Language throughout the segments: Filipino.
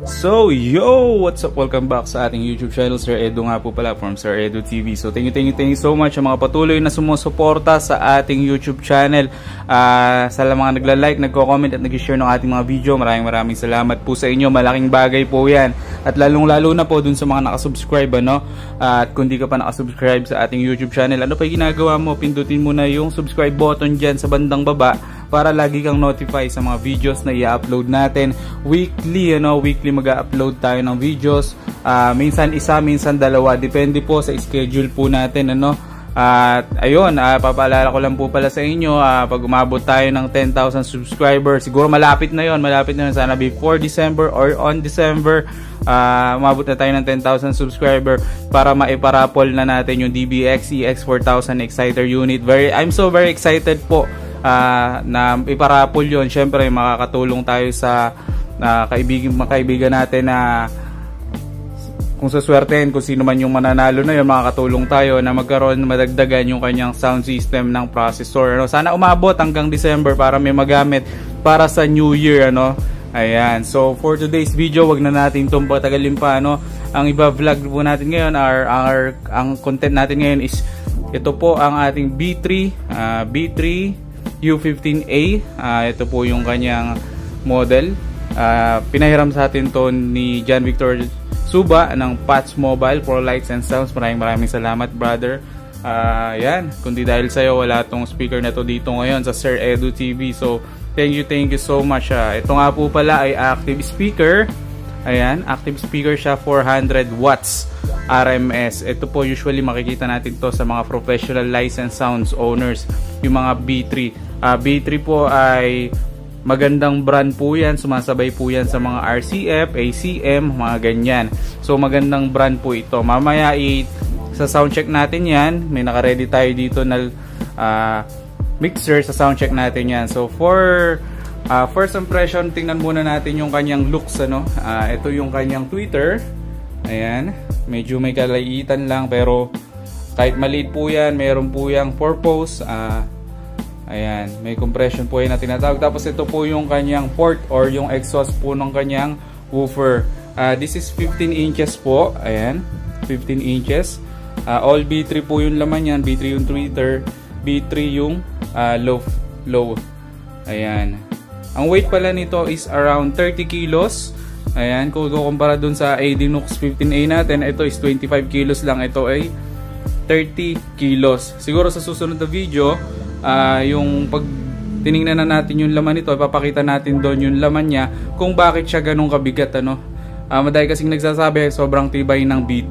So, yo! What's up? Welcome back sa ating YouTube channel. Sir Edu nga po pala from Sir Edu TV. So, thank you so much sa mga patuloy na sumusuporta sa ating YouTube channel. Sa mga nagla-like, nagko-comment at nag-share ng ating mga video. Maraming salamat po sa inyo. Malaking bagay po yan. At lalong-lalo na po dun sa mga nakasubscribe, ano? At kung di ka pa nakasubscribe sa ating YouTube channel, ano pa yung ginagawa mo? Pindutin mo na yung subscribe button dyan sa bandang baba para lagi kang notify sa mga videos na i-upload natin weekly, weekly mag-upload tayo ng videos, minsan isa, minsan dalawa, depende po sa schedule po natin, at ayun, papaalala ko lang po pala sa inyo, pag umabot tayo ng 10,000 subscribers, siguro malapit na yun, sana before December or on December, umabot na tayo ng 10,000 subscriber para maiparapol na natin yung DBX EX4000 Exciter unit. I'm so very excited po na iparapol yun. Syempre makakatulong tayo sa kaibigan natin na kung saswertein, kung sino man yung mananalo na yun, makakatulong tayo na magkaroon, madagdagan yung kanyang sound system ng processor. Sana umabot hanggang December para may magamit para sa New Year. Ayan, so for today's video, wag na natin itong patagalin pa. Ang iba-vlog po natin ngayon, ang content natin ngayon is ito po ang ating B3 U15A. Ito po yung kanyang model. Pinahiram sa atin to ni John Victor Suba ng Patch Mobile for Lights and Sounds. Maraming salamat, brother. Yan, kundi dahil sa'yo wala tong speaker na to dito ngayon sa Sir Edu TV. So thank you so much. Ito nga po pala ay active speaker. Ayan, active speaker siya, 400 watts RMS. Ito po usually makikita natin to sa mga professional licensed sounds owners, yung mga B3. B3 po ay magandang brand po yan, sumasabay po yan sa mga RCF, ACM, mga ganyan. So magandang brand po ito. Mamaya sa soundcheck natin yan, may naka-ready tayo dito na mixer, sa soundcheck natin yan. So for first impression, tingnan muna natin yung kanyang looks. Ito yung kanyang tweeter. Ayan, medyo may kalaitan lang, pero kahit maliit po yan, meron po yung purpose. Ayan, may compression po yan na tinatawag. Tapos ito po yung kanyang port or yung exhaust po ng kanyang woofer. This is 15 inches po. Ayan, 15 inches. All B3 po yung laman yan. B3 yung tweeter, B3 yung low. Ayan. Ang weight pala nito is around 30 kilos. Ayan, kung kukumpara dun sa ADNUX 15A natin, ito is 25 kilos lang. Ito ay 30 kilos. Siguro sa susunod na video, yung pag tiningnan na natin yung laman nito, ipapakita natin doon yung laman niya kung bakit siya ganun kabigat. Madami kasing nagsasabi sobrang tibay ng B3.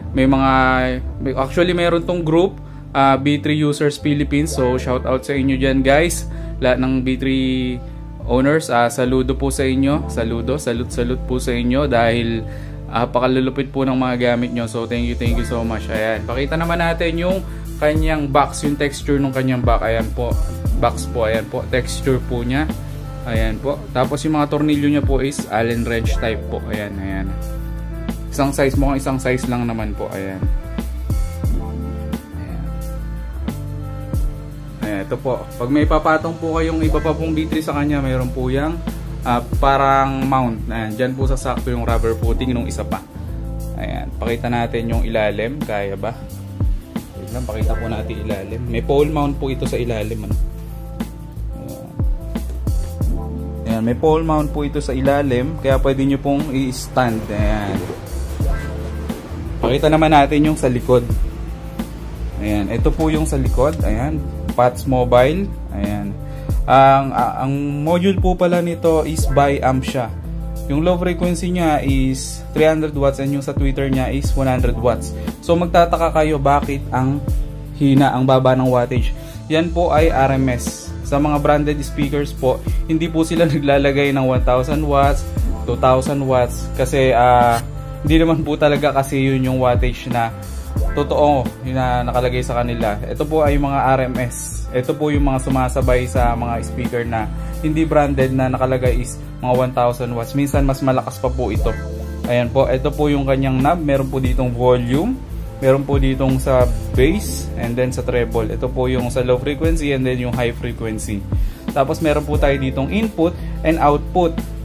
Actually mayroon tong group, B3 Users Philippines. So shout out sa inyo dyan, guys, lahat ng B3 owners. Saludo po sa inyo, salute po sa inyo dahil pakalulupit po ng mga gamit nyo. So thank you so much. Ayan, pakita naman natin yung kanyang box, yung texture ng kanyang box. Ayan po, box po, ayan po, texture po niya. Ayan po. Tapos yung mga tornilyo niya po is Allen wrench type po. Ayan. Isang size, mukhang isang size lang naman po. Ayan. Ito po, pag may papatong po kayong iba pa pong B3 sa kanya, mayroon po yung parang mount. Ayan, dyan po sasakto yung rubber footing nung isa pa. Ayan, pakita natin yung ilalim. Kaya ba? Pakita po natin ilalim. May pole mount po ito sa ilalim. Ayan, may pole mount po ito sa ilalim, kaya pwede nyo pong i-stand. Ayan. Pakita naman natin yung sa likod. Ayan, ito po yung sa likod. Ayan, Patch Mobile. Ayan. Ang module po pala nito is bi-amp siya. Yung low frequency niya is 300 watts and yung sa tweeter niya is 100 watts. So magtataka kayo bakit ang baba ng wattage. Yan po ay RMS. Sa mga branded speakers po, hindi po sila naglalagay ng 1000 watts, 2000 watts kasi hindi naman po talaga kasi yun yung wattage na totoo na nakalagay sa kanila. Ito po ay mga RMS. Ito po yung mga sumasabay sa mga speaker na hindi branded na nakalagay is mga 1000 watts. Minsan mas malakas pa po ito. Ayan po, ito po yung kanyang knob. Meron po ditong volume, meron po ditong sa bass, and then sa treble. Ito po yung sa low frequency and then yung high frequency. Tapos meron po tayo ditong input and output.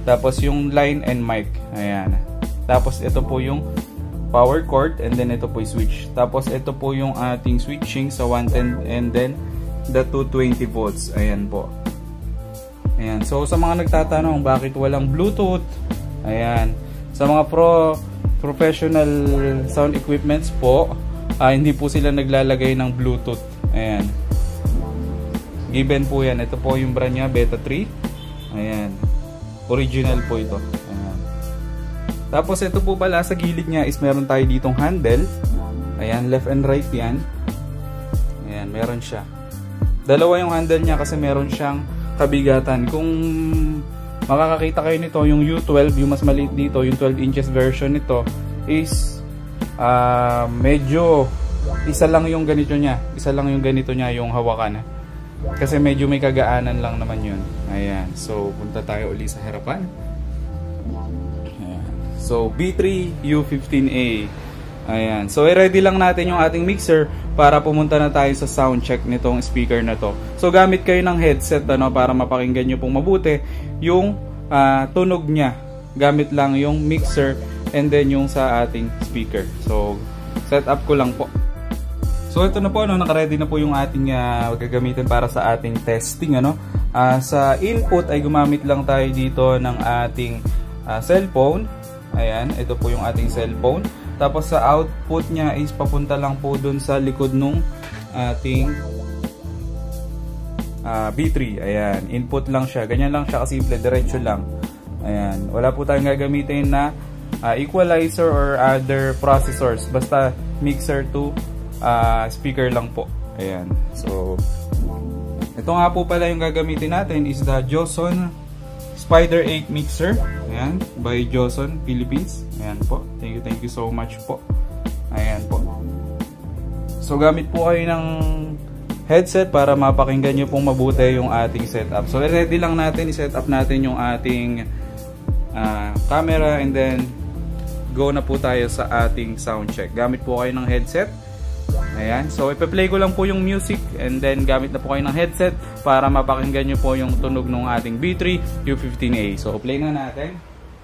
Tapos yung line and mic. Ayan. Tapos ito po yung power cord, and then ito po yung switch. Tapos ito po yung ating switching sa 110 and then the 220 volts. Ayan po. Ayan. So sa mga nagtatanong bakit walang Bluetooth, ayan. Sa mga professional sound equipments po, hindi po sila naglalagay ng Bluetooth. Ayan. Given po yan. Ito po yung brand niya, Beta 3. Ayan. Original po ito. Ayan. Tapos ito po pala sa gilid niya is meron tayo ditong handle. Ayan, left and right yan. Ayan, meron siya. Dalawa yung handle niya kasi meron siyang kabigatan. Kung makakakita kayo nito, yung U12, yung mas maliit dito, yung 12 inches version nito is medyo isa lang yung ganito niya. Isa lang yung ganito niya yung hawakan. Kasi medyo may kagaanan lang naman yun. Ayan. So, punta tayo uli sa harapan. Ayan. So, B3 U15A. Ayan. So, i-ready lang natin yung ating mixer para pumunta na tayo sa sound check nitong speaker na to. So, gamit kayo ng headset para mapakinggan nyo pong mabuti yung tunog niya. Gamit lang yung mixer and then yung sa ating speaker. So, set up ko lang po. So, ito na po, naka-ready na po yung ating gagamitin para sa ating testing. Sa input ay gumamit lang tayo dito ng ating cellphone. Ayan, ito po yung ating cellphone. Tapos sa output niya is papunta lang po dun sa likod nung ating B3. Ayan, input lang siya. Ganyan lang siya kasimple, diretso lang. Ayan, wala po tayong gagamitin na equalizer or other processors. Basta mixer to speaker lang po. Ayan. So, ito nga po pala yung gagamitin natin is the Joson Spider 8 mixer. Ayan. By Joson Philippines. Ayan po. Thank you so much po. Ayan po. So, gamit po kayo ng headset para mapakinggan nyo pong mabuti yung ating setup. So, ready lang natin. I-set up natin yung ating camera and then go na po tayo sa ating sound check. Gamit po kayo ng headset. Ayan. So, ipa-play ko lang po yung music and then gamit na po kayo ng headset para mapakinggan nyo po yung tunog ng ating B3 U15A. So, play na natin.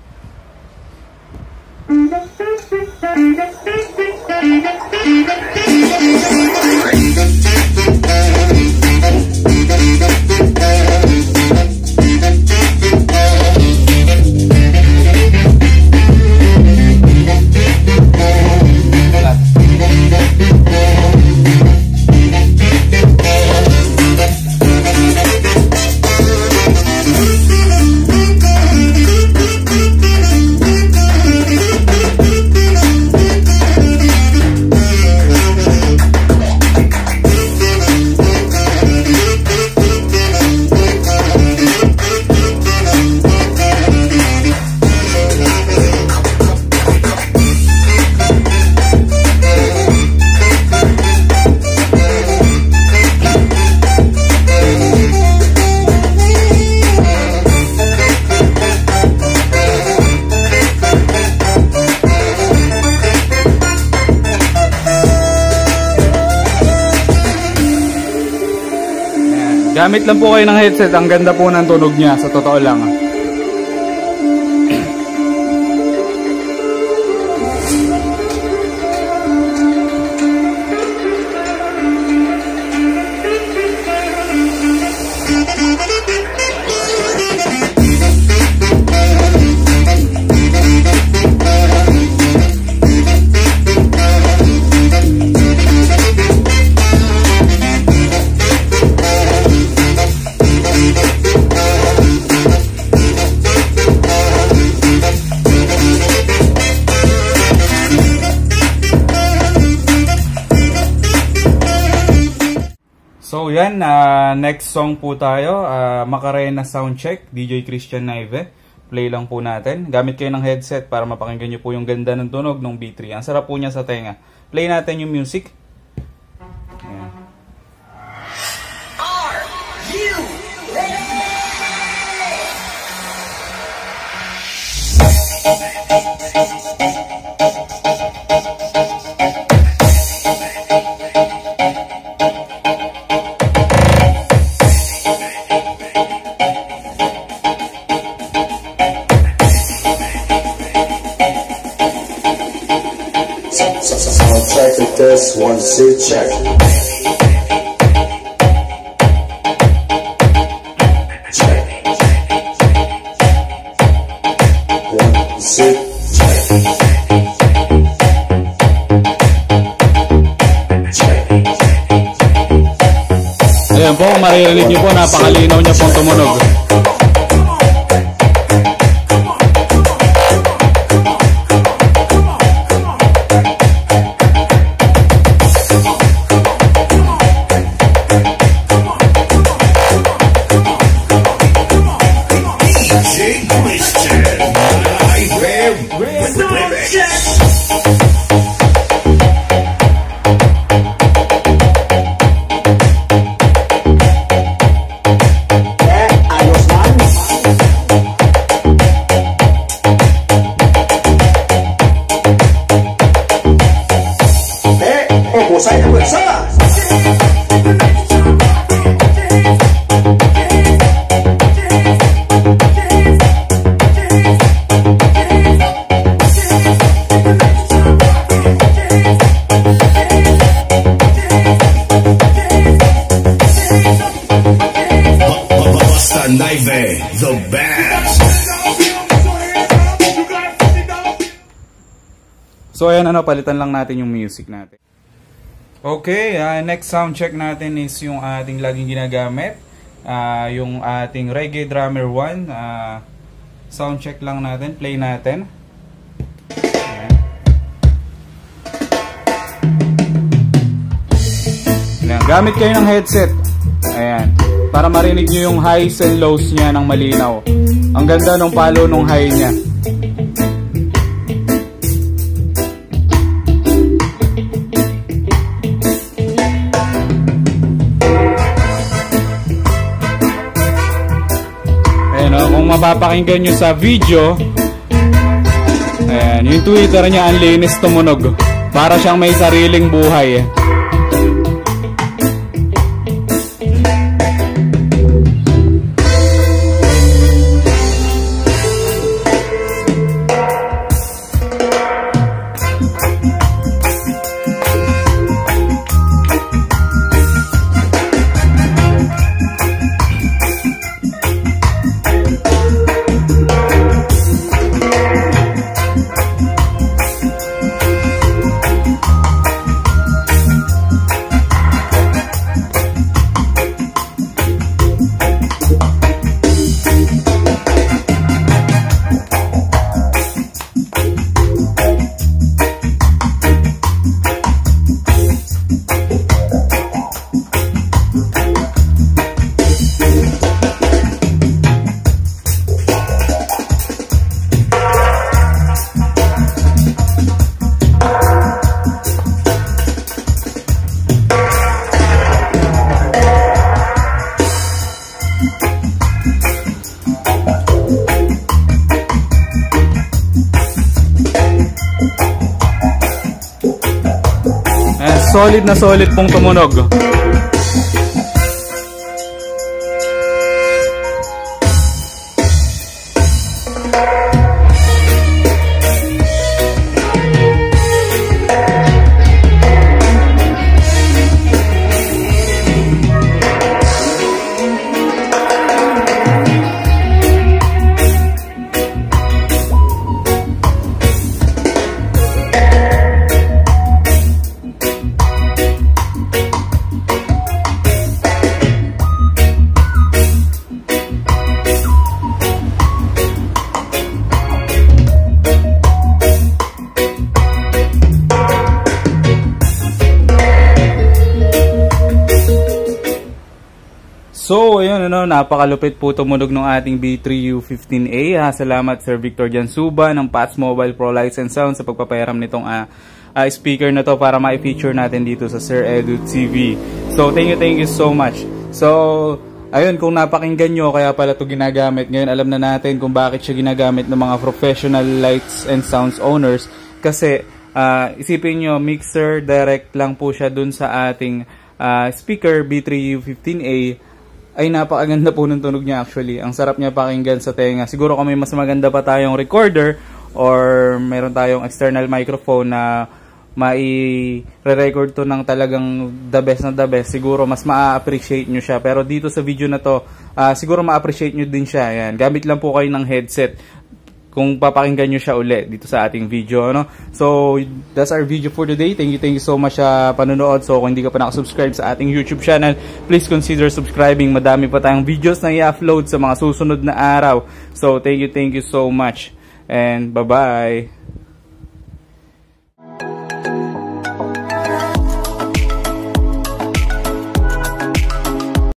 Gamit lang po kayo ng headset. Ang ganda po ng tunog niya. Sa totoo lang. So yan, next song po tayo, Macarena Soundcheck, DJ Christian Naive. Play lang po natin. Gamit kayo ng headset para mapakinggan nyo po yung ganda ng tunog ng B3. Ang sarap po niya sa tenga. Play natin yung music. Ayan. Are you ready? check the test, 1, 2, check. Check. 1, 2, check. Check. Ayan po, kung maririnig niyo po, napakalinaw niya pong tumunog. Husay na pwersa! Basta Naive, the best. So ayan, palitan lang natin yung music natin. Okay, next sound check natin is yung ating laging ginagamit, yung ating Reggae Drummer 1. Sound check lang natin, play natin. Ayan. Gamit kayo ng headset. Ayan, para marinig nyo yung highs and lows niya ng malinaw. Ang ganda ng palo ng high niya. Kung mapapakinggan nyo sa video, ayan, yung Twitter niya ang linis tumunog. Para siyang may sariling buhay. Solid na solid pong tumunog. So, ayun, napakalupit po tumunog ng ating B3U15A. Salamat Sir Victor Jansuba ng Pats Mobile Pro Lights and Sound sa pagpapayaram nitong speaker na to para ma-feature natin dito sa Sir Edu TV. So, thank you so much. So, ayun, kung napakinggan nyo, kaya pala ito ginagamit. Ngayon, alam na natin kung bakit siya ginagamit ng mga professional lights and sounds owners. Kasi, isipin nyo, mixer direct lang po siya dun sa ating speaker B3U15A. Ay napakaganda po ng tunog niya actually. Ang sarap niya pakinggan sa tenga. Siguro kung may mas maganda pa tayong recorder or meron tayong external microphone na mai-record to ng talagang the best na the best, siguro mas ma-appreciate nyo siya. Pero dito sa video na to, siguro ma-appreciate nyo din siya. Yan. Gamit lang po kayo ng headset kung papakinggan nyo siya uli dito sa ating video, ano? So, that's our video for today. Thank you so much sa panonood. So, kung hindi ka pa nakasubscribe sa ating YouTube channel, please consider subscribing. Madami pa tayong videos na i-upload sa mga susunod na araw. So, thank you so much. And bye-bye.